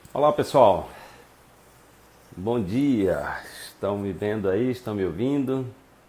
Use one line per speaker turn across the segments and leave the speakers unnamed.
Olá pessoal, bom dia. Estão me vendo aí? Estão me ouvindo?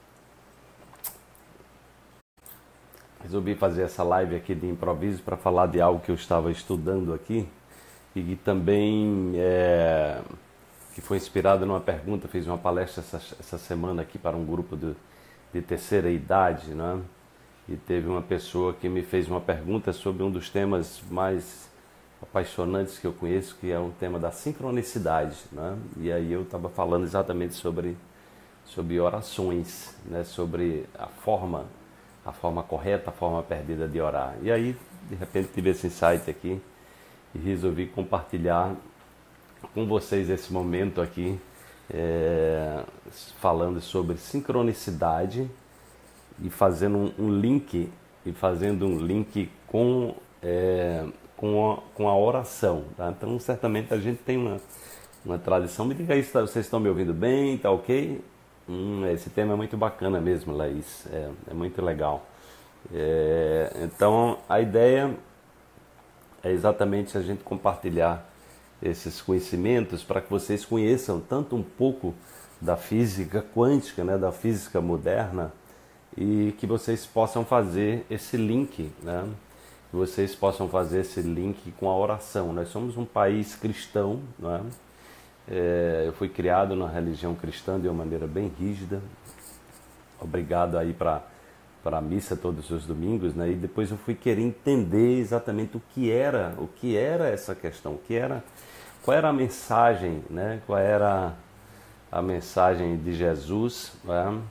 Resolvi fazer essa live aqui de improviso para falar de algo que eu estava estudando aqui e que também que foi inspirado numa pergunta. Fiz uma palestra essa semana aqui para um grupo de terceira idade, né? E teve uma pessoa que me fez uma pergunta sobre um dos temas mais apaixonantes que eu conheço, que é um tema da sincronicidade, né? E aí eu estava falando exatamente sobre orações, né? Sobre a forma correta, a forma perdida de orar. E aí, de repente, tive esse insight aqui e resolvi compartilhar com vocês esse momento aqui, falando sobre sincronicidade e fazendo um link com a oração, tá? Então certamente a gente tem uma tradição. Me diga aí se vocês estão me ouvindo bem, tá ok? Esse tema é muito bacana mesmo, Laís, é muito legal. Então a ideia é exatamente a gente compartilhar esses conhecimentos para que vocês conheçam tanto um pouco da física quântica, né, da física moderna, e que vocês possam fazer esse link, né? Que vocês possam fazer esse link com a oração. Nós somos um país cristão, né? Eu fui criado na religião cristã de uma maneira bem rígida, obrigado aí para a missa todos os domingos, né? E depois eu fui querer entender exatamente o que era essa questão, qual era a mensagem, né? Qual era a mensagem de Jesus, né?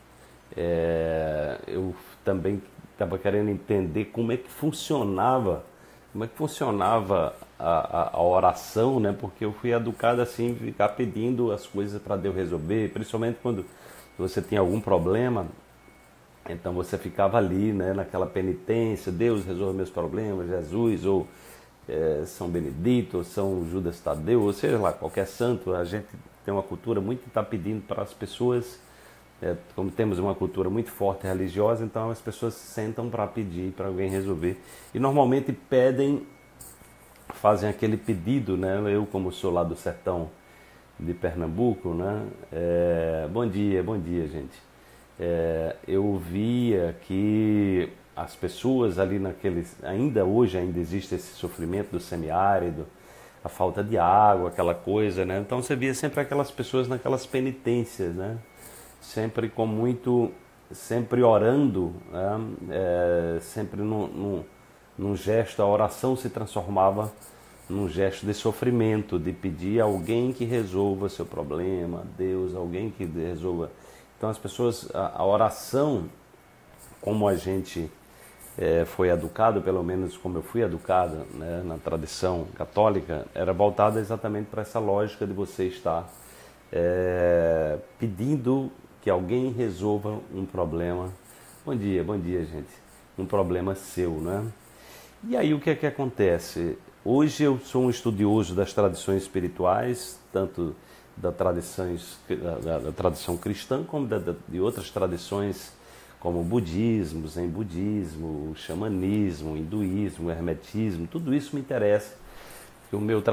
Eu também estava querendo entender como é que funcionava a oração, né? Porque eu fui educado assim, ficar pedindo as coisas para Deus resolver, principalmente quando você tinha algum problema. Então você ficava ali, né, naquela penitência: Deus resolve meus problemas, Jesus, ou São Benedito, ou São Judas Tadeu, ou seja lá, qualquer santo. A gente tem uma cultura muito de estar pedindo para as pessoas, como temos uma cultura muito forte religiosa, então as pessoas sentam para pedir para alguém resolver. E normalmente fazem aquele pedido, né? Eu, como sou lá do sertão de Pernambuco, né? Bom dia, gente. Eu via que as pessoas ali ainda hoje existe esse sofrimento do semiárido, a falta de água, aquela coisa, né? Então você via sempre aquelas pessoas naquelas penitências, né? Sempre orando, né? Sempre num gesto. A oração se transformava num gesto de sofrimento, de pedir a alguém que resolva seu problema, Deus, alguém que resolva. Então as pessoas, a oração, como a gente foi educado, pelo menos como eu fui educado, né, na tradição católica, era voltada exatamente para essa lógica de você estar pedindo que alguém resolva um problema. Bom dia, gente. Um problema seu, né? E aí o que é que acontece? Hoje eu sou um estudioso das tradições espirituais, tanto da tradição cristã como de outras tradições, como budismo, zen budismo, xamanismo, hinduísmo, hermetismo. Tudo isso me interessa, porque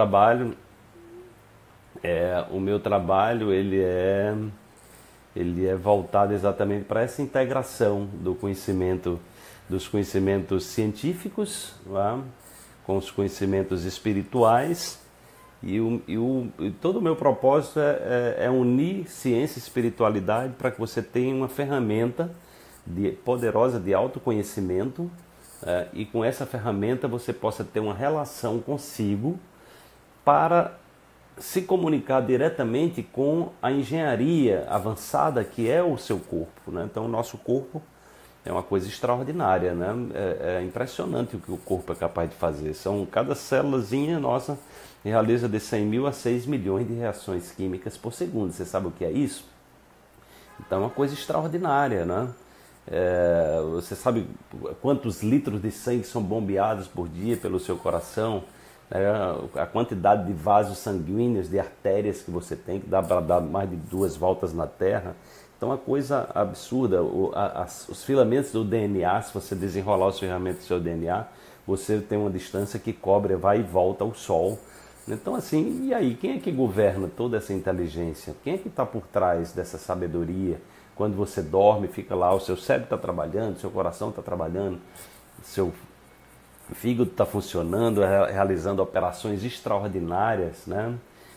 o meu trabalho ele é voltado exatamente para essa integração dos conhecimentos científicos, não é? Com os conhecimentos espirituais, e todo o meu propósito é unir ciência e espiritualidade para que você tenha uma ferramenta poderosa de autoconhecimento, e com essa ferramenta você possa ter uma relação consigo para se comunicar diretamente com a engenharia avançada que é o seu corpo, né? Então o nosso corpo é uma coisa extraordinária, né? É impressionante o que o corpo é capaz de fazer. Cada célulazinha nossa realiza de 100 mil a 6 milhões de reações químicas por segundo. Você sabe o que é isso? Então é uma coisa extraordinária, né? Você sabe quantos litros de sangue são bombeados por dia pelo seu coração? A quantidade de vasos sanguíneos, de artérias que você tem, que dá para dar mais de 2 voltas na Terra. Então, uma coisa absurda. Os filamentos do DNA, se você desenrolar os filamentos do seu DNA, você tem uma distância que cobre, vai e volta ao Sol. Então, assim, e aí, quem é que governa toda essa inteligência? Quem é que está por trás dessa sabedoria? Quando você dorme, fica lá, o seu cérebro está trabalhando, seu coração está trabalhando, seu fígado está funcionando, realizando operações extraordinárias, né?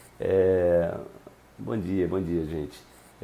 Bom dia, gente.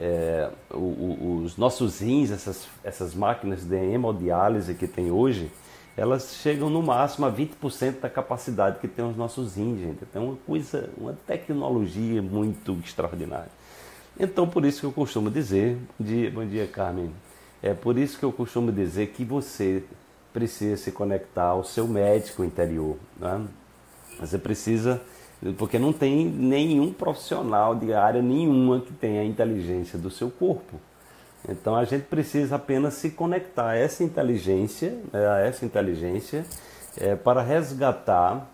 Os nossos rins, essas máquinas de hemodiálise que tem hoje, elas chegam no máximo a 20% da capacidade que tem os nossos rins, gente. Então uma tecnologia muito extraordinária. Então por isso que eu costumo dizer, bom dia Carmen, por isso que eu costumo dizer que você precisa se conectar ao seu médico interior, né? Você precisa, porque não tem nenhum profissional de área nenhuma que tenha a inteligência do seu corpo. Então a gente precisa apenas se conectar a essa inteligência, para resgatar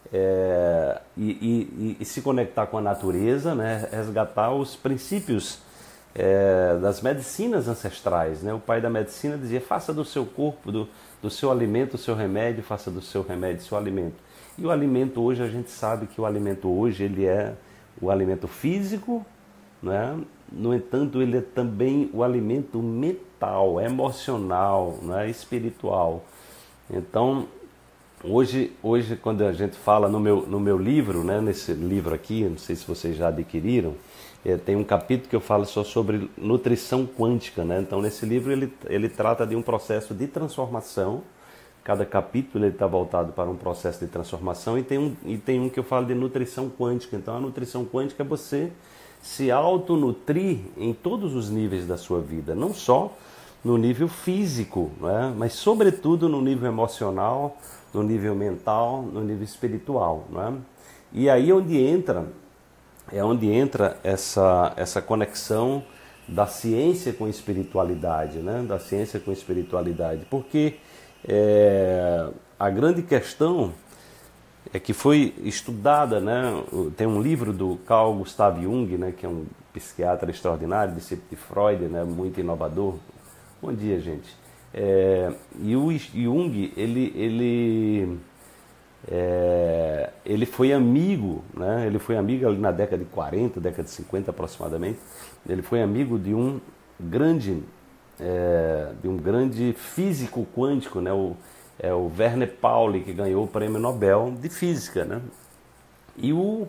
e se conectar com a natureza, né? Resgatar os princípios das medicinas ancestrais, né? O pai da medicina dizia: faça do seu corpo, do seu alimento, o seu remédio, faça do seu remédio o seu alimento. E o alimento hoje, a gente sabe que o alimento hoje ele é o alimento físico, né? No entanto, ele é também o alimento mental, emocional, né? Espiritual. Então, hoje quando a gente fala no meu livro, né? Nesse livro aqui, não sei se vocês já adquiriram, tem um capítulo que eu falo só sobre nutrição quântica, né? Então, nesse livro ele trata de um processo de transformação. Cada capítulo está voltado para um processo de transformação, e tem um que eu falo de nutrição quântica. Então a nutrição quântica é você se autonutrir em todos os níveis da sua vida, não só no nível físico, né? Mas sobretudo no nível emocional, no nível mental, no nível espiritual, né? E aí onde entra essa conexão da ciência com a espiritualidade, né? Da ciência com a espiritualidade, porque a grande questão é que foi estudada, né? Tem um livro do Carl Gustav Jung, né? Que é um psiquiatra extraordinário, discípulo de Freud, né? Muito inovador. Bom dia, gente. E o Jung, ele foi amigo, né? Ele foi amigo ali na década de 40, década de 50 aproximadamente. Ele foi amigo de um grande físico quântico, né? O Werner Pauli, que ganhou o Prêmio Nobel de Física, né? E o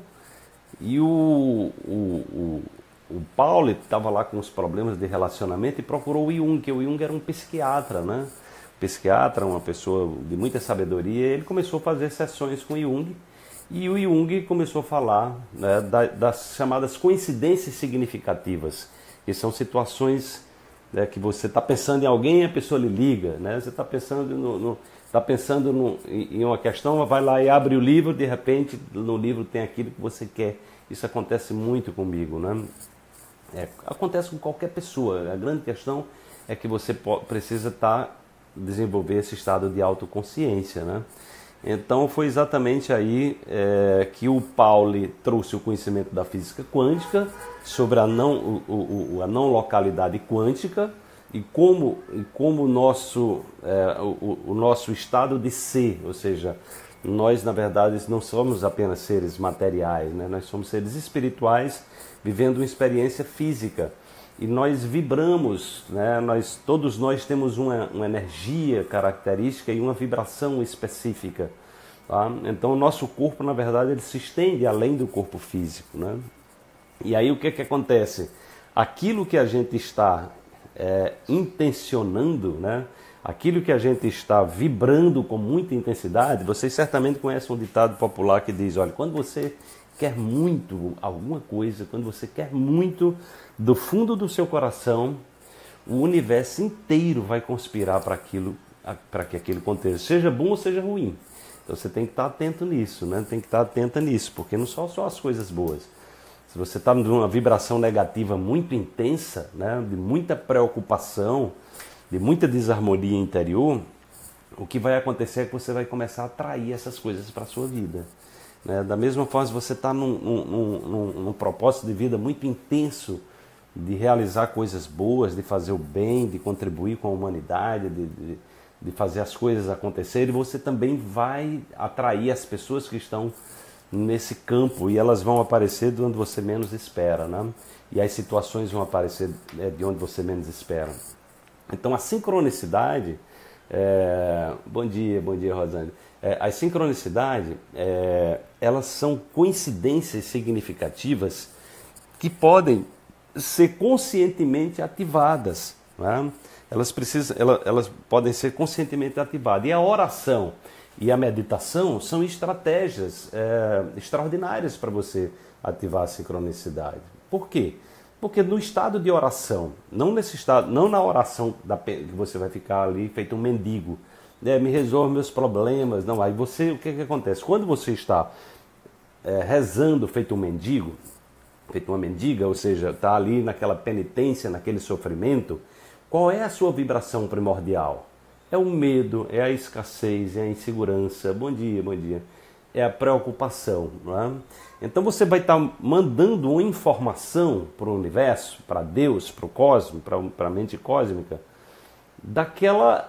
Pauli estava lá com os problemas de relacionamento e procurou o Jung, que o Jung era um psiquiatra, né? Psiquiatra, uma pessoa de muita sabedoria. Ele começou a fazer sessões com o Jung, e o Jung começou a falar, né, das chamadas coincidências significativas, que são situações que você está pensando em alguém e a pessoa lhe liga, né? Você está pensando em uma questão, vai lá e abre o livro, de repente no livro tem aquilo que você quer. Isso acontece muito comigo, né? Acontece com qualquer pessoa. A grande questão é que você precisa desenvolver esse estado de autoconsciência, né? Então foi exatamente aí que o Pauli trouxe o conhecimento da física quântica sobre a não localidade quântica e como o nosso estado de ser, ou seja, nós na verdade não somos apenas seres materiais, né? Nós somos seres espirituais vivendo uma experiência física. E nós vibramos, né? Todos nós temos uma energia característica e uma vibração específica, tá? Então o nosso corpo, na verdade, ele se estende além do corpo físico, né? E aí o que acontece? Aquilo que a gente está intencionando, né? Aquilo que a gente está vibrando com muita intensidade, vocês certamente conhecem um ditado popular que diz: olha, quando você quer muito alguma coisa, quando você quer muito do fundo do seu coração, o universo inteiro vai conspirar para que aquilo aconteça, seja bom ou seja ruim. Então você tem que estar atento nisso, né? Tem que estar atenta nisso, porque não são só as coisas boas. Se você está numa vibração negativa muito intensa, né? De muita preocupação, de muita desarmonia interior, o que vai acontecer é que você vai começar a atrair essas coisas para a sua vida. Da mesma forma, se você está num propósito de vida muito intenso, de realizar coisas boas, de fazer o bem, de contribuir com a humanidade, de fazer as coisas acontecerem, você também vai atrair as pessoas que estão nesse campo, e elas vão aparecer de onde você menos espera, né? E as situações vão aparecer de onde você menos espera. Então a sincronicidade, bom dia Rosane, a sincronicidade, elas são coincidências significativas que podem ser conscientemente ativadas, né? Elas podem ser conscientemente ativadas. E a oração e a meditação são estratégias extraordinárias para você ativar a sincronicidade. Por quê? Porque no estado de oração, não nesse estado, não na oração que você vai ficar ali feito um mendigo, me resolve meus problemas, não. Aí você, o que acontece? Quando você está rezando feito um mendigo, feito uma mendiga, ou seja, está ali naquela penitência, naquele sofrimento, qual é a sua vibração primordial? É o medo, é a escassez, é a insegurança. Bom dia, bom dia. É a preocupação, não é? Então você vai estar mandando uma informação para o universo, para Deus, para o cosmos, para a mente cósmica, daquela...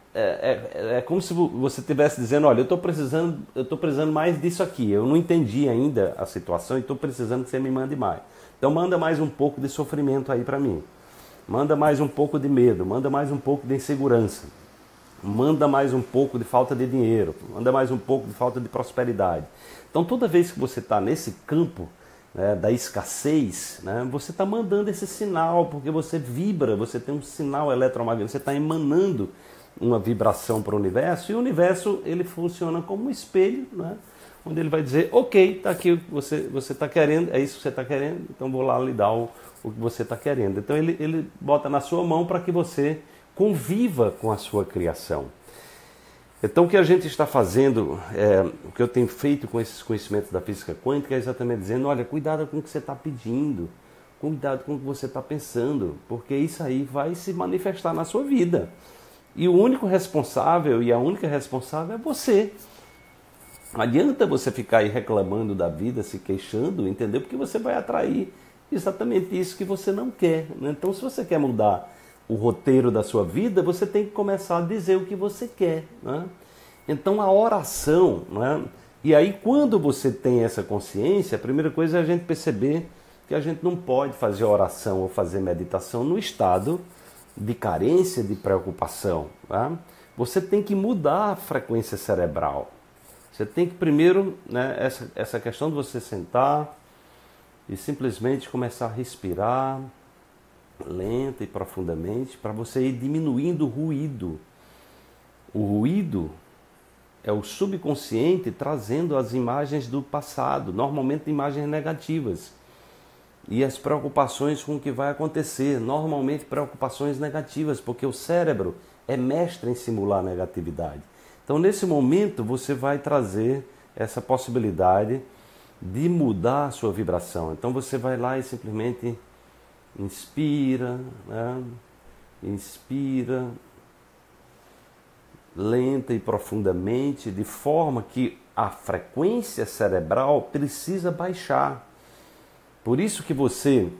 É como se você estivesse dizendo, olha, eu estou precisando mais disso aqui, eu não entendi ainda a situação e estou precisando que você me mande mais. Então manda mais um pouco de sofrimento aí para mim. Manda mais um pouco de medo, manda mais um pouco de insegurança, manda mais um pouco de falta de dinheiro, manda mais um pouco de falta de prosperidade. Então toda vez que você está nesse campo, né, da escassez, né, você está mandando esse sinal, porque você vibra, você tem um sinal eletromagnético, você está emanando uma vibração para o universo, e o universo ele funciona como um espelho, né, onde ele vai dizer, ok, está aqui o que você está querendo, é isso que você está querendo, então vou lá lhe dar o que você está querendo. Então ele bota na sua mão para que você conviva com a sua criação. Então o que a gente está fazendo, o que eu tenho feito com esses conhecimentos da física quântica é exatamente dizendo, olha, cuidado com o que você está pedindo, cuidado com o que você está pensando, porque isso aí vai se manifestar na sua vida. E o único responsável e a única responsável é você. Não adianta você ficar aí reclamando da vida, se queixando, entendeu? Porque você vai atrair exatamente isso que você não quer, né? Então, se você quer mudar o roteiro da sua vida, você tem que começar a dizer o que você quer, né? Então, a oração, né? E aí, quando você tem essa consciência, a primeira coisa é a gente perceber que a gente não pode fazer oração ou fazer meditação no estado de carência, de preocupação, tá? Você tem que mudar a frequência cerebral. Você tem que primeiro, né, essa questão de você sentar e simplesmente começar a respirar lenta e profundamente para você ir diminuindo o ruído. O ruído é o subconsciente trazendo as imagens do passado, normalmente imagens negativas. E as preocupações com o que vai acontecer, normalmente preocupações negativas, porque o cérebro é mestre em simular negatividade. Então, nesse momento, você vai trazer essa possibilidade de mudar a sua vibração. Então, você vai lá e simplesmente inspira, né? Inspira lenta e profundamente, de forma que a frequência cerebral precisa baixar. Por isso que você,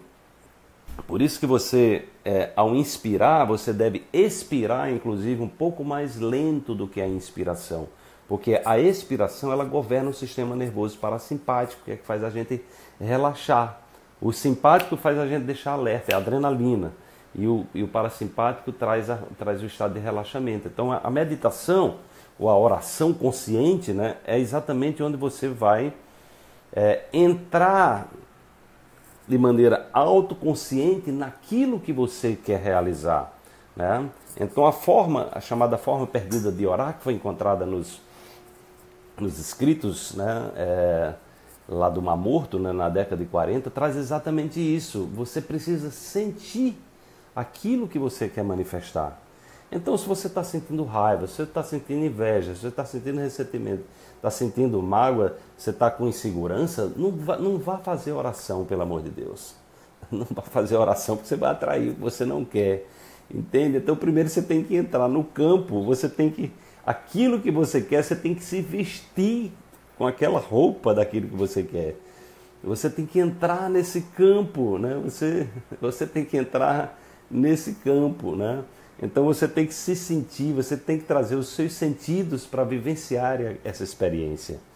ao inspirar, você deve expirar, inclusive, um pouco mais lento do que a inspiração. Porque a expiração, ela governa o sistema nervoso parasimpático, que é que faz a gente relaxar. O simpático faz a gente deixar alerta, é a adrenalina. E o parasimpático traz o estado de relaxamento. Então, a meditação, ou a oração consciente, né, é exatamente onde você vai entrar de maneira autoconsciente naquilo que você quer realizar, né? Então a chamada forma perdida de orar, que foi encontrada nos escritos, né, lá do Mar Morto, né, na década de 40, traz exatamente isso. Você precisa sentir aquilo que você quer manifestar. Então, se você está sentindo raiva, se você está sentindo inveja, se você está sentindo ressentimento, está sentindo mágoa, você está com insegurança, não vá fazer oração, pelo amor de Deus. Não vá fazer oração, porque você vai atrair o que você não quer. Entende? Então, primeiro você tem que entrar no campo, aquilo que você quer, você tem que se vestir com aquela roupa daquilo que você quer. Você tem que entrar nesse campo, né? Você tem que entrar nesse campo, né? Então você tem que se sentir, você tem que trazer os seus sentidos para vivenciar essa experiência.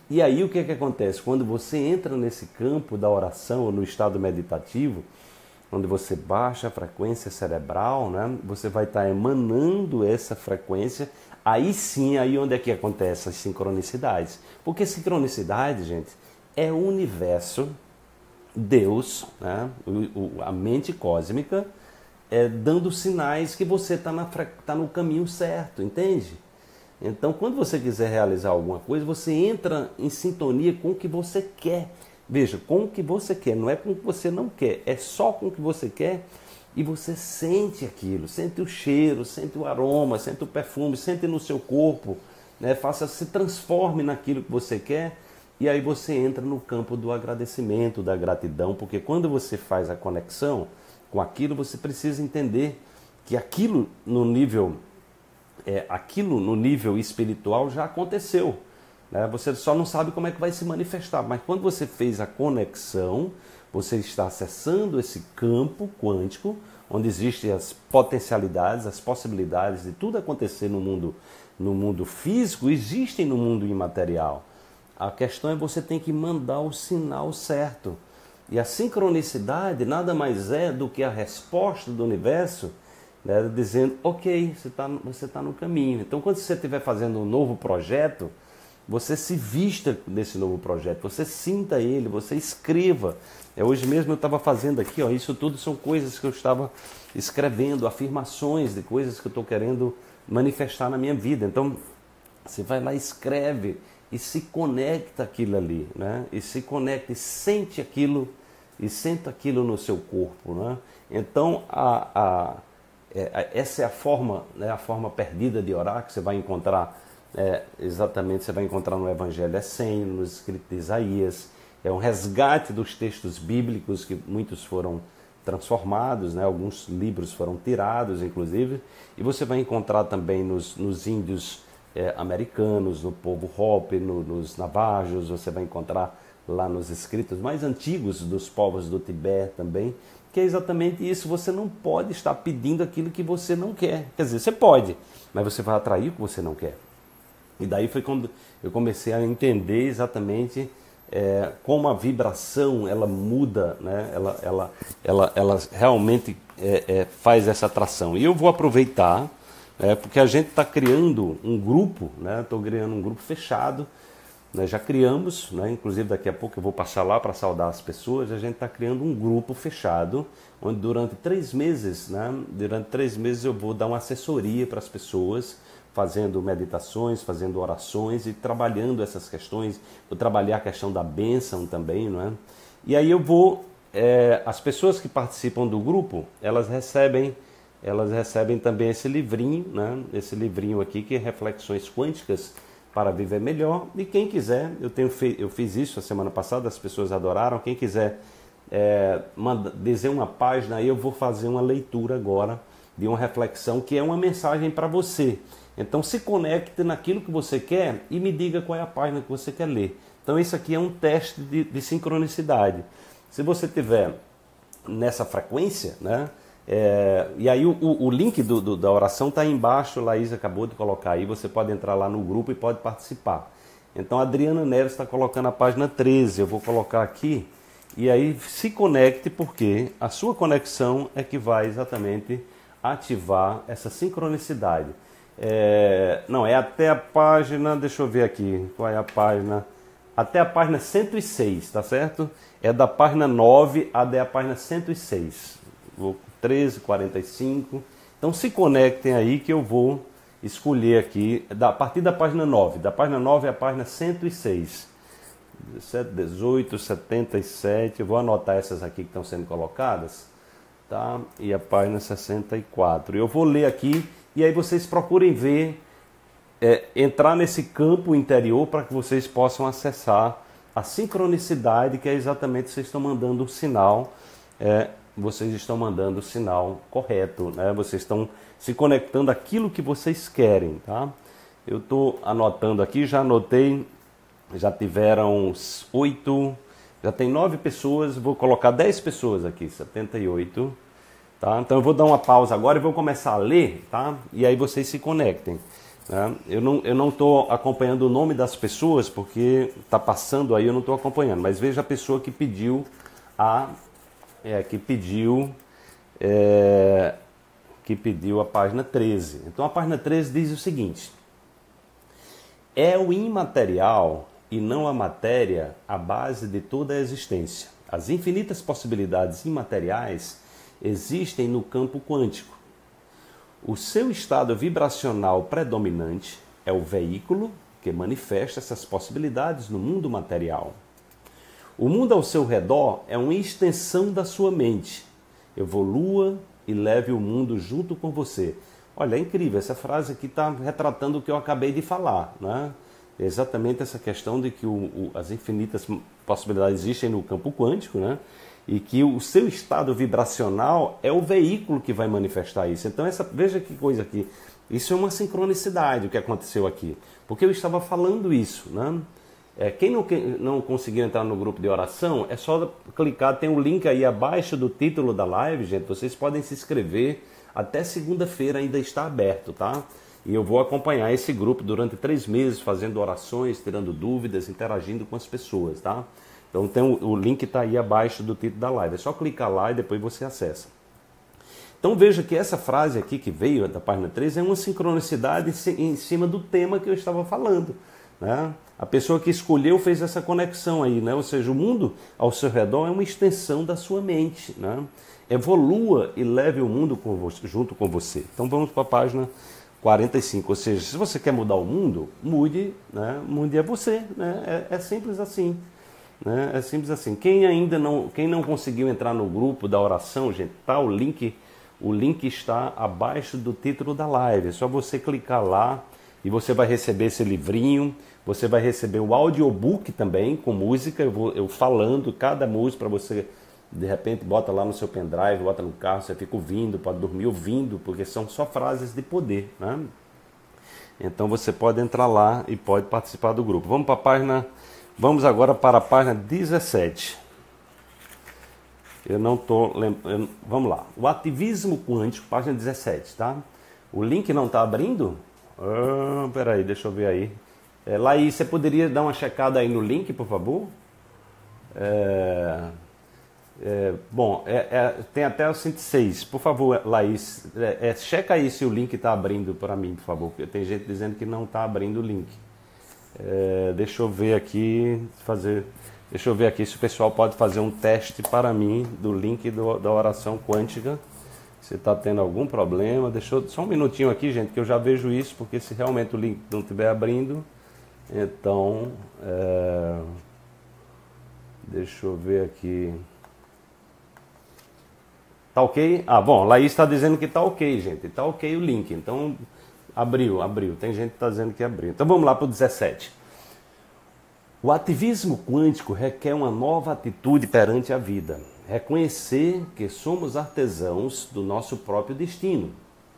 E aí o que é que acontece? Quando você entra nesse campo da oração, ou no estado meditativo, onde você baixa a frequência cerebral, né? Você vai estar emanando essa frequência, aí sim, aí onde é que acontece as sincronicidades. Porque sincronicidade, gente, é o universo, Deus, né? A mente cósmica, dando sinais que você está no caminho certo, entende? Então, quando você quiser realizar alguma coisa, você entra em sintonia com o que você quer. Veja, com o que você quer, não é com o que você não quer, é só com o que você quer e você sente aquilo, sente o cheiro, sente o aroma, sente o perfume, sente no seu corpo, né? Se transforme naquilo que você quer e aí você entra no campo do agradecimento, da gratidão, porque quando você faz a conexão com aquilo, você precisa entender que aquilo no nível espiritual já aconteceu. Você só não sabe como é que vai se manifestar, mas quando você fez a conexão, você está acessando esse campo quântico, onde existem as potencialidades, as possibilidades de tudo acontecer no mundo físico, existem no mundo imaterial. A questão é você tem que mandar o sinal certo. E a sincronicidade nada mais é do que a resposta do universo, né, dizendo, ok, você tá no caminho. Então, quando você estiver fazendo um novo projeto, você se vista desse novo projeto, você sinta ele, você escreva. Hoje mesmo eu estava fazendo aqui, isso tudo são coisas que eu estava escrevendo, afirmações de coisas que eu estou querendo manifestar na minha vida. Então, você vai lá, escreve e se conecta aquilo ali, né? E se conecta e sente aquilo no seu corpo, né? Então, essa é a forma, né, a forma perdida de orar que você vai encontrar. Exatamente, você vai encontrar no Evangelho Essênio, nos escritos de Isaías. É um resgate dos textos bíblicos que muitos foram transformados, né? Alguns livros foram tirados, inclusive. E você vai encontrar também nos índios americanos, no povo Hopi, nos navajos. Você vai encontrar lá nos escritos mais antigos dos povos do Tibete também, que é exatamente isso. Você não pode estar pedindo aquilo que você não quer. Quer dizer, você pode, mas você vai atrair o que você não quer. E daí foi quando eu comecei a entender exatamente como a vibração ela muda, né? Ela realmente faz essa atração. E eu vou aproveitar, porque a gente está criando um grupo, né? Estou criando um grupo fechado, né? Já criamos, né? Inclusive daqui a pouco eu vou passar lá para saudar as pessoas. A gente está criando um grupo fechado, onde durante 3 meses, né? Durante 3 meses eu vou dar uma assessoria para as pessoas, fazendo meditações, fazendo orações e trabalhando essas questões. Vou trabalhar a questão da bênção também, não é? E aí eu vou... as pessoas que participam do grupo, elas recebem também esse livrinho, né? Esse livrinho aqui, que é Reflexões Quânticas para Viver Melhor. E quem quiser, eu fiz isso a semana passada, as pessoas adoraram. Quem quiser dizer uma página, aí eu vou fazer uma leitura agora de uma reflexão que é uma mensagem para você. Então se conecte naquilo que você quer e me diga qual é a página que você quer ler. Então isso aqui é um teste de sincronicidade. Se você tiver nessa frequência, né? E aí o link da oração está aí embaixo, a Laís acabou de colocar aí, você pode entrar lá no grupo e pode participar. Então a Adriana Neves está colocando a página 13, eu vou colocar aqui, e aí se conecte, porque a sua conexão é que vai exatamente ativar essa sincronicidade. Não, é até a página, deixa eu ver aqui, qual é a página? Até a página 106, tá certo? É da página 9 até a página 106. Vou 13, 45. Então se conectem aí que eu vou escolher aqui, a partir da página 9. Da página 9 é a página 106. 17, 18, 77. Eu vou anotar essas aqui que estão sendo colocadas. Tá? E a página 64. Eu vou ler aqui e aí vocês procurem ver, entrar nesse campo interior para que vocês possam acessar a sincronicidade, que é exatamente vocês estão mandando o sinal, vocês estão mandando o sinal correto, né? Vocês estão se conectando àquilo que vocês querem, tá? Eu estou anotando aqui, já anotei, já tiveram 8, já tem 9 pessoas, vou colocar 10 pessoas aqui, 78. Tá? Então eu vou dar uma pausa agora e vou começar a ler, tá? E aí vocês se conectem. né? Eu não estou acompanhando o nome das pessoas, porque está passando aí, eu não estou acompanhando. Mas veja a pessoa que pediu que pediu a página 13. Então a página 13 diz o seguinte: é o imaterial e não a matéria a base de toda a existência. As infinitas possibilidades imateriais existem no campo quântico. O seu estado vibracional predominante é o veículo que manifesta essas possibilidades no mundo material. O mundo ao seu redor é uma extensão da sua mente. Evolua e leve o mundo junto com você. Olha, é incrível, essa frase aqui está retratando o que eu acabei de falar, né? Exatamente essa questão de que as infinitas possibilidades existem no campo quântico, né? E que o seu estado vibracional é o veículo que vai manifestar isso. Então, veja que coisa aqui. Isso é uma sincronicidade, o que aconteceu aqui. Porque eu estava falando isso, né? Quem não conseguiu entrar no grupo de oração, é só clicar, tem um link aí abaixo do título da live, gente. Vocês podem se inscrever, até segunda-feira ainda está aberto, tá? E eu vou acompanhar esse grupo durante 3 meses, fazendo orações, tirando dúvidas, interagindo com as pessoas, tá? Então o link está aí abaixo do título da live. É só clicar lá e depois você acessa. Então veja que essa frase aqui que veio da página 3 é uma sincronicidade em cima do tema que eu estava falando, né? A pessoa que escolheu fez essa conexão aí, né? Ou seja, o mundo ao seu redor é uma extensão da sua mente, né? Evolua e leve o mundo junto com você. Então vamos para a página 45. Ou seja, se você quer mudar o mundo, mude, né? Mude é você, né? É simples assim, né? É simples assim. Quem não conseguiu entrar no grupo da oração, gente, tá o link está abaixo do título da live. É só você clicar lá e você vai receber esse livrinho. Você vai receber o audiobook também, com música, eu falando cada música para você, de repente, bota lá no seu pendrive, bota no carro, você fica ouvindo, pode dormir ouvindo, porque são só frases de poder, né? Então você pode entrar lá e pode participar do grupo. Vamos agora para a página 17. Vamos lá. O ativismo quântico, página 17, tá? O link não está abrindo? Peraí, deixa eu ver aí. Laís, você poderia dar uma checada aí no link, por favor? Tem até o 106. Por favor, Laís, checa aí se o link está abrindo para mim, por favor. Porque tem gente dizendo que não está abrindo o link. Deixa eu ver aqui se o pessoal pode fazer um teste para mim do link da oração quântica. Se está tendo algum problema, só um minutinho aqui, gente, que eu já vejo isso, porque se realmente o link não estiver abrindo, então, deixa eu ver aqui. Tá ok? Bom, Laís está dizendo que tá ok, gente. Tá ok o link. Então, abriu. Tem gente que está dizendo que abriu. Então, vamos lá para o 17. O ativismo quântico requer uma nova atitude perante a vida. Reconhecer que somos artesãos do nosso próprio destino.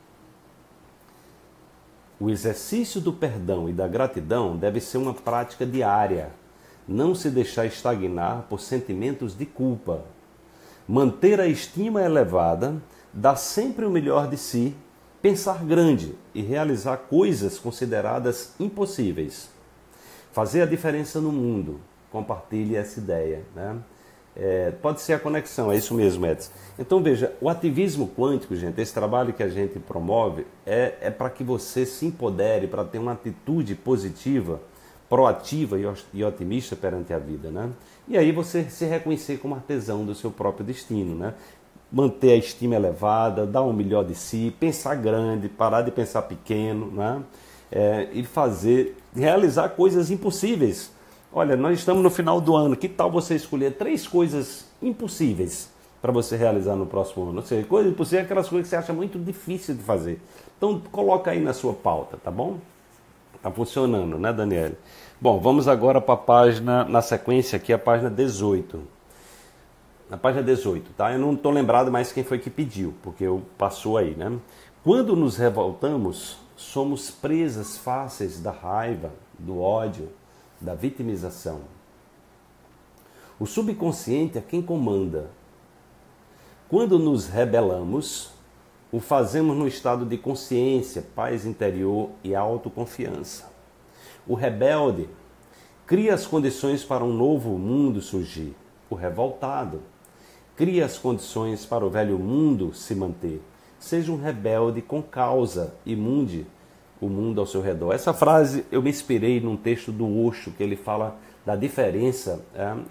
O exercício do perdão e da gratidão deve ser uma prática diária. Não se deixar estagnar por sentimentos de culpa. Manter a estima elevada, dar sempre o melhor de si, pensar grande e realizar coisas consideradas impossíveis. Fazer a diferença no mundo. Compartilhe essa ideia, né? Pode ser a conexão, é isso mesmo, Edson. Então veja, o ativismo quântico, gente, esse trabalho que a gente promove é para que você se empodere, para ter uma atitude positiva, proativa e otimista perante a vida, né? E aí você se reconhecer como artesão do seu próprio destino, né? Manter a estima elevada, dar o melhor de si, pensar grande, parar de pensar pequeno, né? E realizar coisas impossíveis. Olha, nós estamos no final do ano, que tal você escolher 3 coisas impossíveis para você realizar no próximo ano? Ou seja, coisa impossível é aquelas coisas que você acha muito difícil de fazer. Então, coloca aí na sua pauta, tá bom? Tá funcionando, né, Daniele? Bom, vamos agora para a página, na sequência aqui, a página 18. Na página 18, tá? Eu não estou lembrado mais quem foi que pediu, porque passou aí, né? Quando nos revoltamos, somos presas fáceis da raiva, do ódio, da vitimização. O subconsciente é quem comanda. Quando nos rebelamos, o fazemos no estado de consciência, paz interior e autoconfiança. O rebelde cria as condições para um novo mundo surgir. O revoltado cria as condições para o velho mundo se manter. Seja um rebelde com causa e mude o mundo ao seu redor. Essa frase eu me inspirei num texto do Osho, que ele fala da diferença,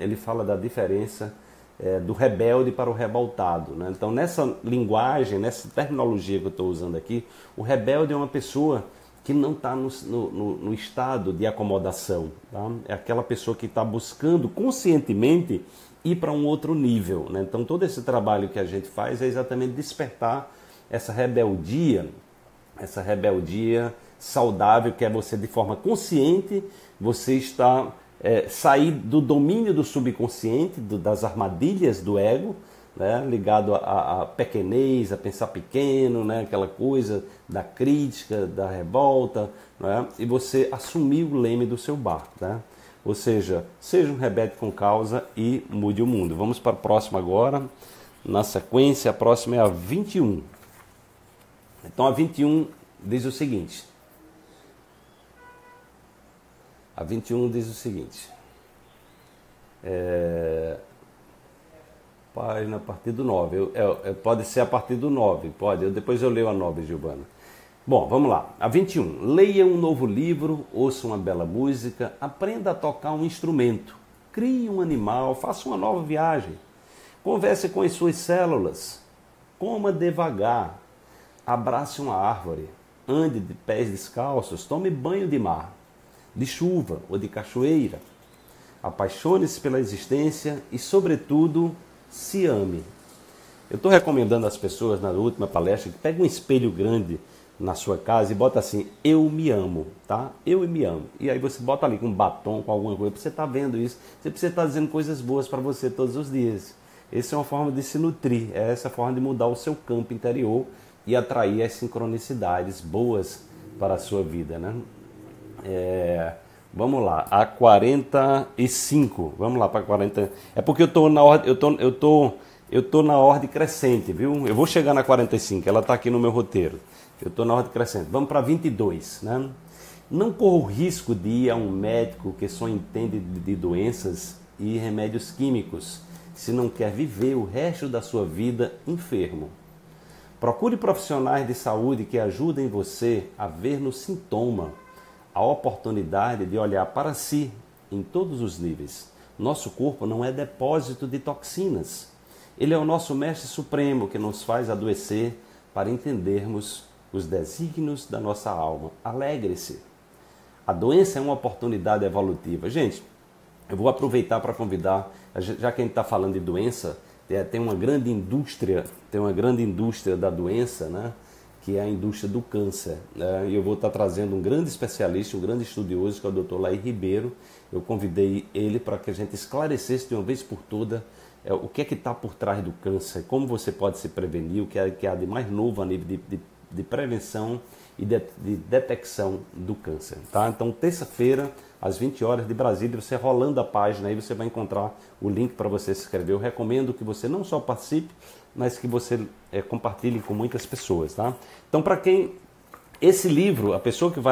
do rebelde para o revoltado, né? Então, nessa linguagem, nessa terminologia que eu estou usando aqui, o rebelde é uma pessoa que não está no estado de acomodação, tá? É aquela pessoa que está buscando conscientemente ir para um outro nível, né? Então, todo esse trabalho que a gente faz é exatamente despertar essa rebeldia saudável, que é você, de forma consciente, você está sair do domínio do subconsciente, das armadilhas do ego, né, ligado à pequenez, a pensar pequeno, né, aquela coisa da crítica, da revolta, né, e você assumir o leme do seu barco. Né? Ou seja um rebelde com causa e mude o mundo. Vamos para a próxima agora. Na sequência, a próxima é a 21. Então a 21 diz o seguinte. A 21 diz o seguinte. Página a partir do 9. Pode ser a partir do 9, pode. Depois eu leio a 9, Giovana. Bom, vamos lá. A 21. Leia um novo livro, ouça uma bela música, aprenda a tocar um instrumento, crie um animal, faça uma nova viagem, converse com as suas células, coma devagar, abrace uma árvore, ande de pés descalços, tome banho de mar, de chuva ou de cachoeira. Apaixone-se pela existência e, sobretudo, se ame. Eu estou recomendando às pessoas na última palestra que pegue um espelho grande na sua casa e bota assim, eu me amo, tá? Eu me amo. E aí você bota ali com um batom, com alguma coisa, você está vendo isso, você precisa estar dizendo coisas boas para você todos os dias. Essa é uma forma de se nutrir, é essa forma de mudar o seu campo interior e atrair as sincronicidades boas para a sua vida, né? Vamos lá, a 45. Vamos lá para 40. É porque eu estou na ordem, eu tô na ordem crescente, viu? Eu vou chegar na 45, ela está aqui no meu roteiro. Eu estou na ordem crescente. Vamos para 22, né? Não corra o risco de ir a um médico que só entende de doenças e remédios químicos, se não quer viver o resto da sua vida enfermo. Procure profissionais de saúde que ajudem você a ver no sintoma a oportunidade de olhar para si em todos os níveis. Nosso corpo não é depósito de toxinas. Ele é o nosso mestre supremo que nos faz adoecer para entendermos os desígnios da nossa alma. Alegre-se. A doença é uma oportunidade evolutiva. Gente, eu vou aproveitar para convidar, já que a gente está falando de doença, tem uma grande indústria da doença, né? Que é a indústria do câncer. E eu vou estar trazendo um grande especialista, um grande estudioso, que é o Dr. Laí Ribeiro. Eu convidei ele para que a gente esclarecesse de uma vez por toda o que é que está por trás do câncer, como você pode se prevenir, o que há de mais novo a nível de prevenção e de detecção do câncer. Tá? Então, terça-feira, às 20 horas de Brasília, você rolando a página, aí você vai encontrar o link para você se inscrever. Eu recomendo que você não só participe, mas que você compartilhe com muitas pessoas. Tá? Então, para quem esse livro, a pessoa que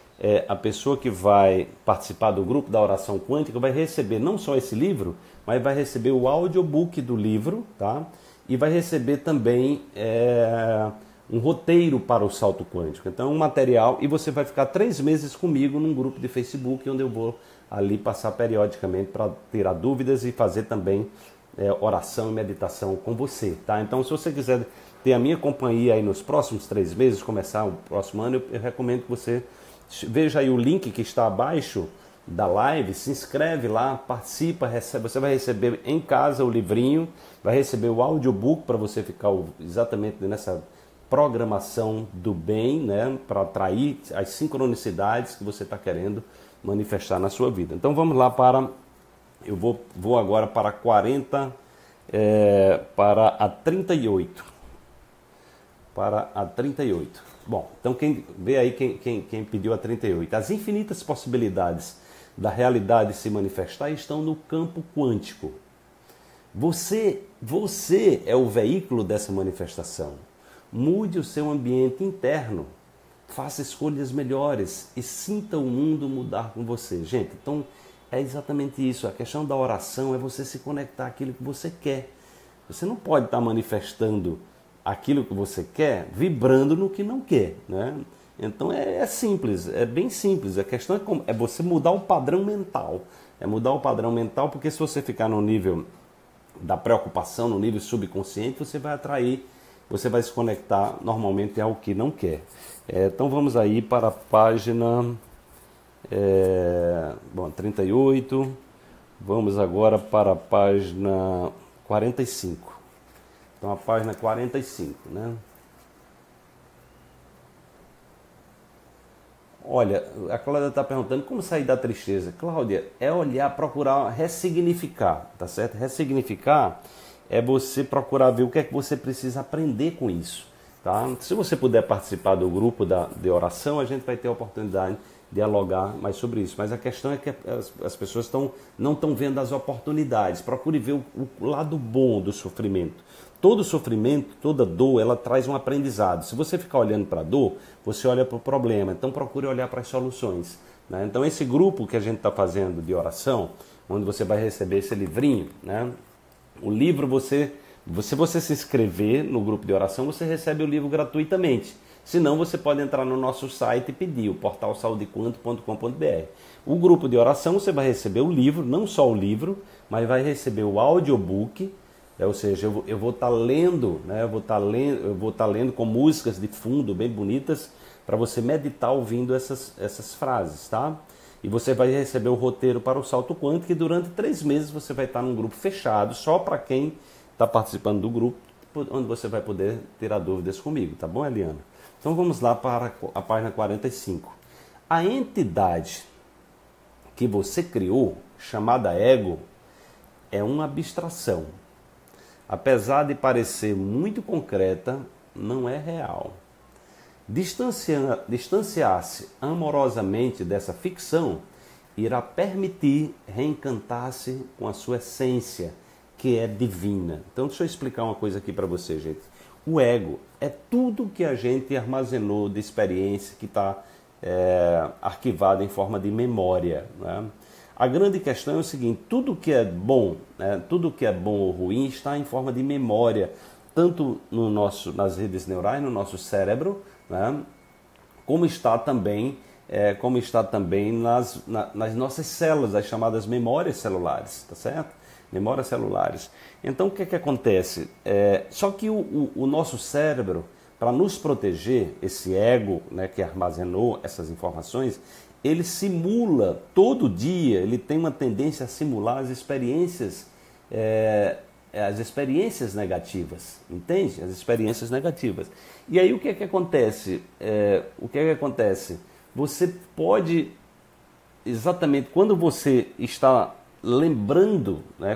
vai participar do grupo da oração quântica vai receber não só esse livro, mas vai receber o audiobook do livro, tá? E vai receber também um roteiro para o salto quântico. Então, um material, e você vai ficar 3 meses comigo num grupo de Facebook, onde eu vou ali passar periodicamente para tirar dúvidas e fazer também oração e meditação com você, tá? Então, se você quiser ter a minha companhia aí nos próximos 3 meses, começar o próximo ano, eu recomendo que você veja aí o link que está abaixo da live, se inscreve lá, participa, você vai receber em casa o livrinho, vai receber o audiobook para você ficar exatamente nessa programação do bem, né, para atrair as sincronicidades que você está querendo manifestar na sua vida. Então vamos lá eu vou agora para 40, para a 38. Para a 38. Bom, então vê aí quem pediu a 38. As infinitas possibilidades da realidade se manifestar estão no campo quântico. Você é o veículo dessa manifestação. Mude o seu ambiente interno. Faça escolhas melhores e sinta o mundo mudar com você. Gente, então é exatamente isso. A questão da oração é você se conectar àquilo que você quer. Você não pode estar manifestando aquilo que você quer vibrando no que não quer, né? Então é simples, é bem simples. A questão é você mudar o padrão mental. É mudar o padrão mental, porque se você ficar no nível da preocupação, no nível subconsciente, você vai atrair, você vai se conectar normalmente ao que não quer. Então vamos aí para a página 38. Vamos agora para a página 45. Então a página 45, né? Olha, a Cláudia está perguntando como sair da tristeza. Cláudia, é olhar, procurar ressignificar, tá certo? Ressignificar é você procurar ver o que é que você precisa aprender com isso, tá? Se você puder participar do grupo de oração, a gente vai ter a oportunidade de dialogar mais sobre isso. Mas a questão é que as pessoas não estão vendo as oportunidades. Procure ver o lado bom do sofrimento. Todo sofrimento, toda dor, ela traz um aprendizado. Se você ficar olhando para a dor, você olha para o problema. Então procure olhar para as soluções, né? Então esse grupo que a gente está fazendo de oração, onde você vai receber esse livrinho, né? O livro, se você se inscrever no grupo de oração, você recebe o livro gratuitamente. Se não, você pode entrar no nosso site e pedir, o portal saudequanto.com.br. O grupo de oração, você vai receber o livro, não só o livro, mas vai receber o audiobook. Ou seja, eu vou estar lendo, né? Eu vou estar lendo com músicas de fundo bem bonitas para você meditar ouvindo essas frases, tá? E você vai receber o roteiro para o Salto Quântico, e durante 3 meses você vai estar num grupo fechado, só para quem está participando do grupo, onde você vai poder tirar dúvidas comigo, tá bom, Eliana? Então vamos lá para a página 45. A entidade que você criou, chamada ego, é uma abstração. Apesar de parecer muito concreta, não é real. Distanciar-se amorosamente dessa ficção irá permitir reencantar-se com a sua essência, que é divina. Então deixa eu explicar uma coisa aqui para você, gente. O ego é tudo que a gente armazenou de experiência que está arquivado em forma de memória, né? A grande questão é o seguinte: tudo que é bom, né, tudo que é bom ou ruim está em forma de memória, tanto nas redes neurais, no nosso cérebro, né, como está também nas nossas células, as chamadas memórias celulares, tá certo? Memórias celulares. Então o que é que acontece? Só que o nosso cérebro, para nos proteger, esse ego, né, que armazenou essas informações, ele simula todo dia, ele tem uma tendência a simular as experiências negativas, entende? As experiências negativas. E aí o que é que acontece? Você pode, exatamente quando você está lembrando, né,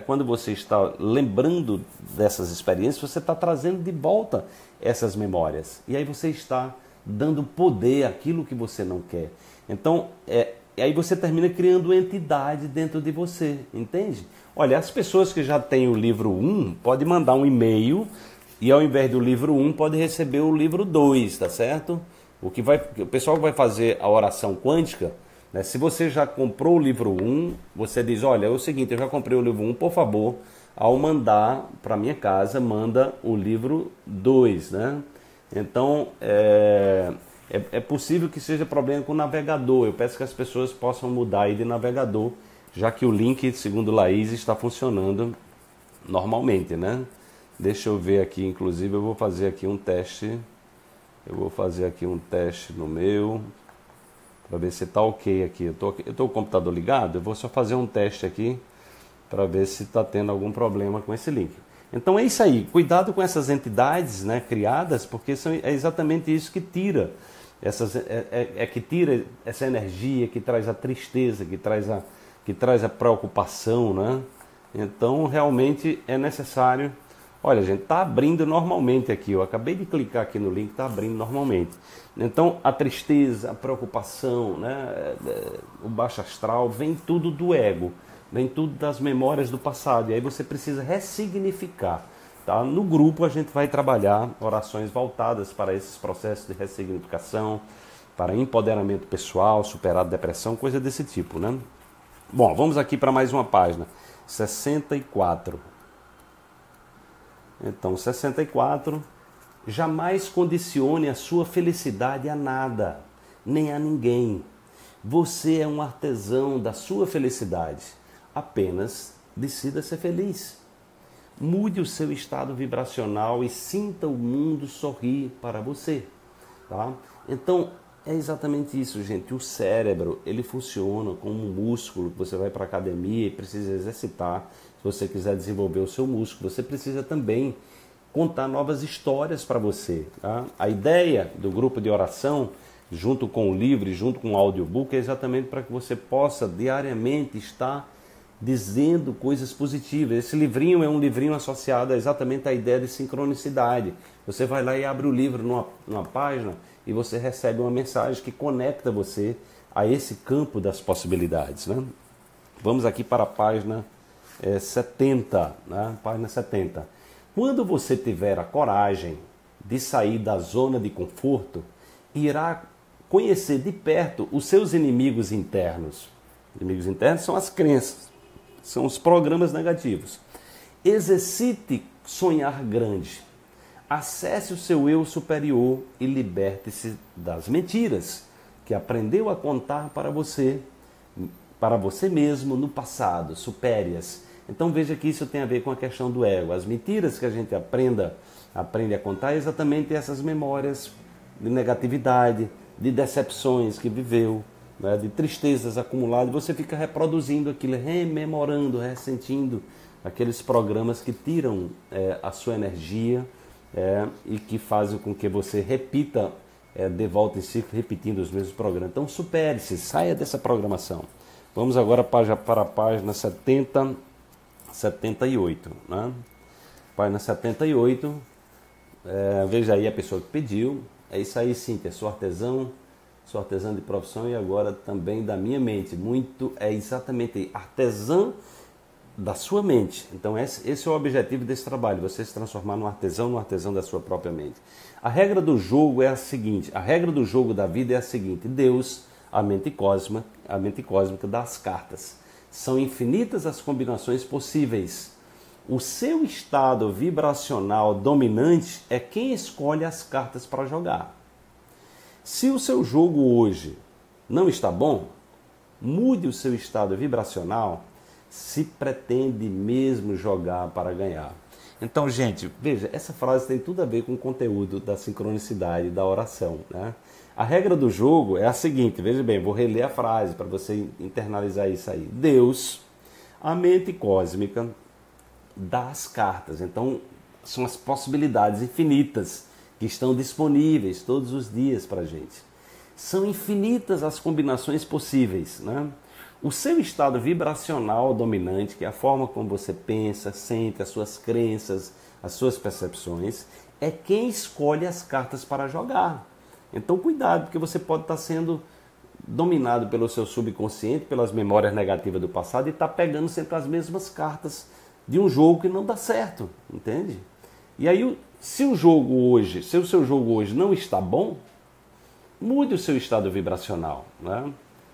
dessas experiências, você está trazendo de volta essas memórias. E aí você está dando poder àquilo que você não quer. Então, aí você termina criando entidade dentro de você, entende? Olha, as pessoas que já têm o livro 1 podem mandar um e-mail e ao invés do livro 1 pode receber o livro 2, tá certo? O pessoal que vai fazer a oração quântica, né, se você já comprou o livro 1, você diz, olha, é o seguinte, eu já comprei o livro 1, por favor, ao mandar para minha casa, manda o livro 2, né? Então, é possível que seja problema com o navegador. Eu peço que as pessoas possam mudar aí de navegador, já que o link, segundo Laís, está funcionando normalmente, né? Deixa eu ver aqui, inclusive eu vou fazer aqui um teste. Eu vou fazer aqui um teste no meu, para ver se está ok aqui. Eu tô com o computador ligado, eu vou só fazer um teste aqui, para ver se está tendo algum problema com esse link. Então é isso aí, cuidado com essas entidades, né, criadas, porque é exatamente isso que tira, que tira essa energia, que traz a tristeza, que traz a preocupação, né? Então realmente é necessário. Olha, gente, está abrindo normalmente aqui, eu acabei de clicar aqui no link, está abrindo normalmente. Então a tristeza, a preocupação, né, o baixo astral, vem tudo do ego. Vem tudo das memórias do passado. E aí você precisa ressignificar. Tá? No grupo a gente vai trabalhar orações voltadas para esses processos de ressignificação, para empoderamento pessoal, superar a depressão, coisa desse tipo, né? Bom, vamos aqui para mais uma página, 64. Então, 64, jamais condicione a sua felicidade a nada, nem a ninguém. Você é um artesão da sua felicidade, apenas decida ser feliz. Mude o seu estado vibracional e sinta o mundo sorrir para você, tá? Então, é exatamente isso, gente. O cérebro, ele funciona como um músculo que você vai para a academia e precisa exercitar. Se você quiser desenvolver o seu músculo, você precisa também contar novas histórias para você, tá? A ideia do grupo de oração, junto com o livro e junto com o audiobook, é exatamente para que você possa diariamente estar dizendo coisas positivas. Esse livrinho é um livrinho associado exatamente à ideia de sincronicidade. Você vai lá e abre o livro numa página e você recebe uma mensagem que conecta você a esse campo das possibilidades, né? Vamos aqui para a página 70, né? Página 70. Quando você tiver a coragem de sair da zona de conforto, irá conhecer de perto os seus inimigos internos. Inimigos internos são as crenças, são os programas negativos. Exercite sonhar grande. Acesse o seu eu superior e liberte-se das mentiras que aprendeu a contar para você mesmo no passado. Supere-as. Então veja que isso tem a ver com a questão do ego. As mentiras que a gente aprende a contar é exatamente essas memórias de negatividade, de decepções que viveu, né, de tristezas acumuladas. Você fica reproduzindo aquilo, rememorando, ressentindo aqueles programas que tiram a sua energia e que fazem com que você repita de volta em ciclo, repetindo os mesmos programas. Então supere-se, saia dessa programação. Vamos agora para a página 78. Né? Página 78, veja aí a pessoa que pediu. É isso aí, Cíntia, sou artesã de profissão e agora também da minha mente. É exatamente artesã da sua mente. Então esse é o objetivo desse trabalho, você se transformar num artesão da sua própria mente. A regra do jogo é a seguinte, a regra do jogo da vida é a seguinte: Deus, a mente cósmica das cartas. São infinitas as combinações possíveis. O seu estado vibracional dominante é quem escolhe as cartas para jogar. Se o seu jogo hoje não está bom, mude o seu estado vibracional se pretende mesmo jogar para ganhar. Então, gente, veja, essa frase tem tudo a ver com o conteúdo da sincronicidade da oração, né? A regra do jogo é a seguinte, veja bem, vou reler a frase para você internalizar isso aí. Deus, a mente cósmica das cartas. Então, são as possibilidades infinitas que estão disponíveis todos os dias para a gente. São infinitas as combinações possíveis, né? O seu estado vibracional dominante, que é a forma como você pensa, sente, as suas crenças, as suas percepções, é quem escolhe as cartas para jogar. Então cuidado, porque você pode estar sendo dominado pelo seu subconsciente, pelas memórias negativas do passado e estar pegando sempre as mesmas cartas de um jogo que não dá certo, entende? E aí, se o seu jogo hoje não está bom, mude o seu estado vibracional, né?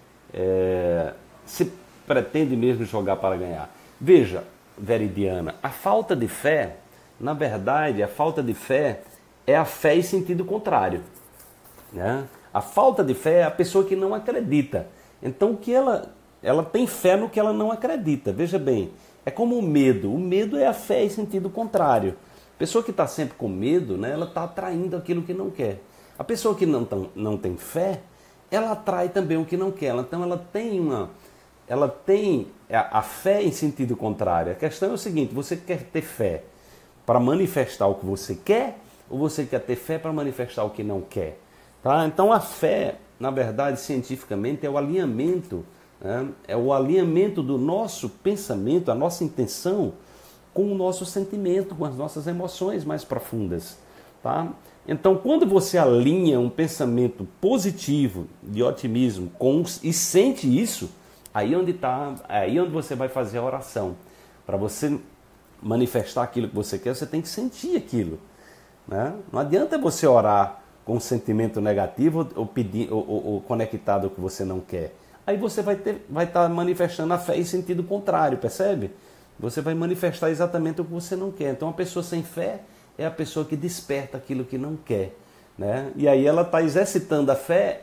Se pretende mesmo jogar para ganhar. Veja, Veridiana, a falta de fé, na verdade, a falta de fé é a fé em sentido contrário, né? A falta de fé é a pessoa que não acredita. Então, que ela tem fé no que ela não acredita. Veja bem, é como o medo. O medo é a fé em sentido contrário. A pessoa que está sempre com medo, né, ela está atraindo aquilo que não quer. A pessoa que não tem fé, ela atrai também o que não quer. Então, ela tem a fé em sentido contrário. A questão é o seguinte: você quer ter fé para manifestar o que você quer ou você quer ter fé para manifestar o que não quer? Tá? Então a fé, na verdade, cientificamente, é o alinhamento, né? É o alinhamento do nosso pensamento, a nossa intenção com o nosso sentimento, com as nossas emoções mais profundas. Tá? Então, quando você alinha um pensamento positivo, de otimismo, e sente isso, aí onde você vai fazer a oração, para você manifestar aquilo que você quer, você tem que sentir aquilo, né? Não adianta você orar com um sentimento negativo ou conectado ao que você não quer. Aí você vai estar manifestando a fé em sentido contrário, percebe? Você vai manifestar exatamente o que você não quer. Então, uma pessoa sem fé é a pessoa que desperta aquilo que não quer, né? E aí ela está exercitando a fé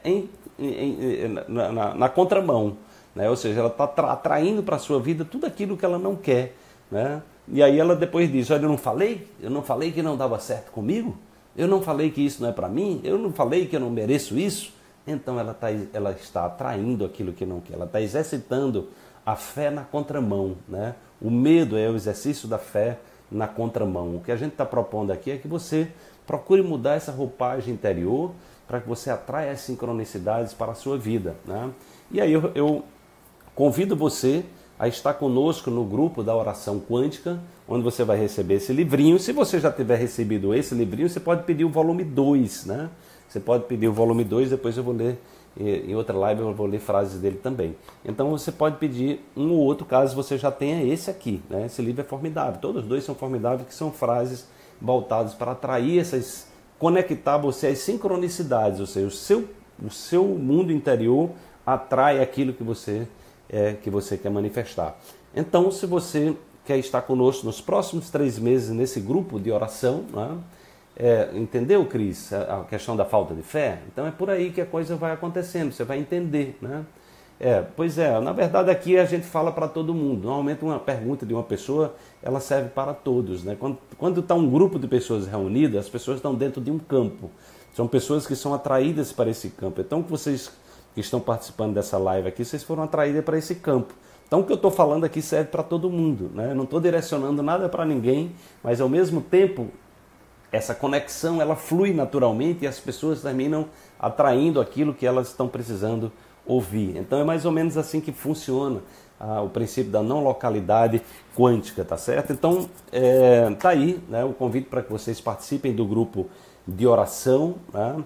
na contramão, né? Ou seja, ela está atraindo para a sua vida tudo aquilo que ela não quer, né? E aí ela depois diz, olha, eu não falei que não dava certo comigo? Eu não falei que isso não é para mim? Eu não falei que eu não mereço isso? Então ela está atraindo aquilo que não quer, ela está exercitando a fé na contramão, né? O medo é o exercício da fé na contramão. O que a gente está propondo aqui é que você procure mudar essa roupagem interior para que você atraia as sincronicidades para a sua vida, né? E aí eu convido você a estar conosco no grupo da oração quântica, onde você vai receber esse livrinho. Se você já tiver recebido esse livrinho, você pode pedir o volume 2, né? Você pode pedir o volume 2, depois eu vou ler, em outra live eu vou ler frases dele também. Então você pode pedir um ou outro, caso você já tenha esse aqui, né? Esse livro é formidável, todos os dois são formidáveis, que são frases voltadas para atrair conectar você às sincronicidades, ou seja, o seu mundo interior atrai aquilo que você quer manifestar. Então, se você quer estar conosco nos próximos 3 meses nesse grupo de oração, né? Entendeu, Cris, a questão da falta de fé? Então é por aí que a coisa vai acontecendo, você vai entender, né? Pois é, na verdade aqui a gente fala para todo mundo. Normalmente uma pergunta de uma pessoa, ela serve para todos, né? Quando está um grupo de pessoas reunidas, as pessoas estão dentro de um campo. São pessoas que são atraídas para esse campo. Então vocês que estão participando dessa live aqui, vocês foram atraídos para esse campo. Então o que eu estou falando aqui serve para todo mundo, né? Eu não estou direcionando nada para ninguém, mas ao mesmo tempo essa conexão ela flui naturalmente e as pessoas terminam atraindo aquilo que elas estão precisando ouvir. Então é mais ou menos assim que funciona o princípio da não localidade quântica, tá certo? Então tá aí, né, o convite para que vocês participem do grupo de oração, né?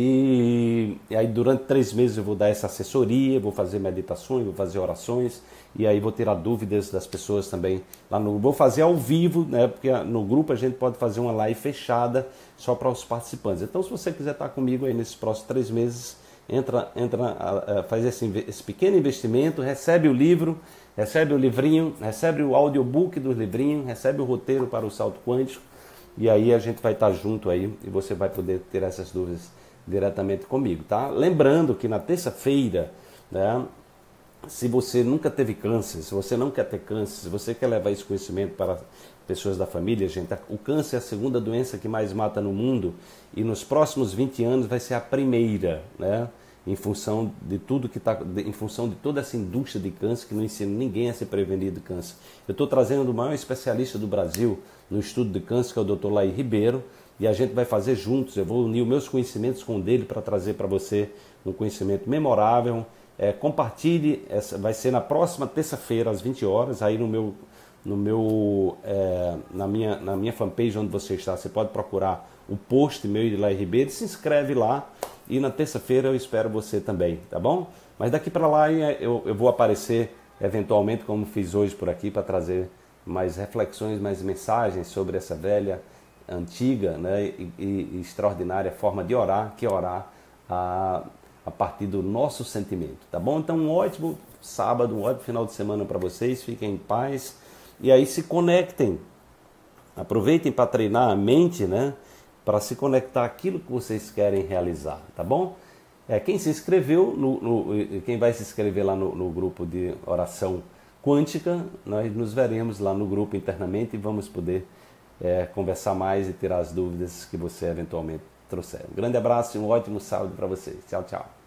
E aí durante 3 meses eu vou dar essa assessoria, vou fazer meditações, vou fazer orações e aí vou tirar dúvidas das pessoas também lá no grupo. Vou fazer ao vivo, né? Porque no grupo a gente pode fazer uma live fechada só para os participantes. Então se você quiser estar comigo aí nesses próximos 3 meses, faz esse pequeno investimento, recebe o livro, recebe o livrinho, recebe o audiobook do livrinho, recebe o roteiro para o salto quântico e aí a gente vai estar junto aí e você vai poder ter essas dúvidas diretamente comigo, tá? Lembrando que na terça-feira, né, se você nunca teve câncer, se você não quer ter câncer, se você quer levar esse conhecimento para pessoas da família, gente, o câncer é a segunda doença que mais mata no mundo e nos próximos 20 anos vai ser a primeira, né? Em função de tudo em função de toda essa indústria de câncer que não ensina ninguém a se prevenir do câncer. Eu estou trazendo o maior especialista do Brasil no estudo de câncer, que é o Dr. Laí Ribeiro, e a gente vai fazer juntos. Eu vou unir os meus conhecimentos com o dele para trazer para você um conhecimento memorável. Compartilhe, vai ser na próxima terça-feira às 20 horas, aí na minha fanpage onde você está, você pode procurar o post meu de Laí Ribeiro, se inscreve lá e na terça-feira eu espero você também, tá bom? Mas daqui para lá eu vou aparecer eventualmente, como fiz hoje por aqui, para trazer mais reflexões, mais mensagens sobre essa velha, antiga, né, e extraordinária forma de orar, que é orar a partir do nosso sentimento, tá bom? Então um ótimo sábado, um ótimo final de semana para vocês, fiquem em paz e aí se conectem, aproveitem para treinar a mente, né, para se conectar àquilo que vocês querem realizar, tá bom? Quem se inscreveu, quem vai se inscrever lá no grupo de oração quântica, nós nos veremos lá no grupo internamente e vamos poder conversar mais e tirar as dúvidas que você eventualmente trouxer. Um grande abraço e um ótimo sábado para vocês. Tchau, tchau.